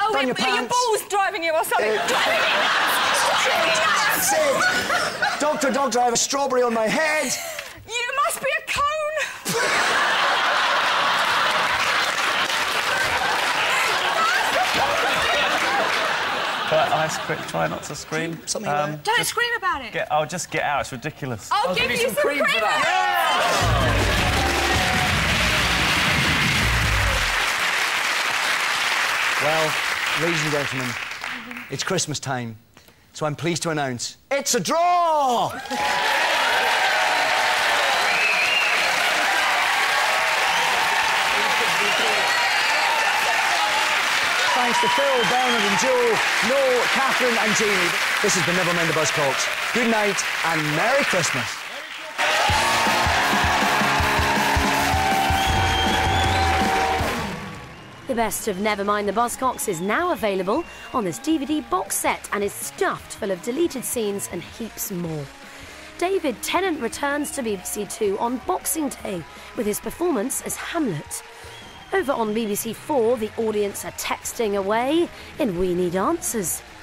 Oh, down your are your pants. balls driving you or something? Driving you nuts! That's it. Doctor, doctor, I have a strawberry on my head. You must be a cone. But I try not to scream. Something like that. Don't scream about it. I'll just get out. It's ridiculous. I'll give you some cream for that. Well, ladies and gentlemen, it's Christmas time, so I'm pleased to announce it's a draw! Thanks to Phil, Bernard and Joe, Noel, Catherine and Jamie. This has been Never Mind the Buzzcocks. Good night and Merry Christmas. The best of Nevermind the Buzzcocks is now available on this DVD box set and is stuffed full of deleted scenes and heaps more. David Tennant returns to BBC Two on Boxing Day with his performance as Hamlet. Over on BBC 4, the audience are texting away in We Need Answers.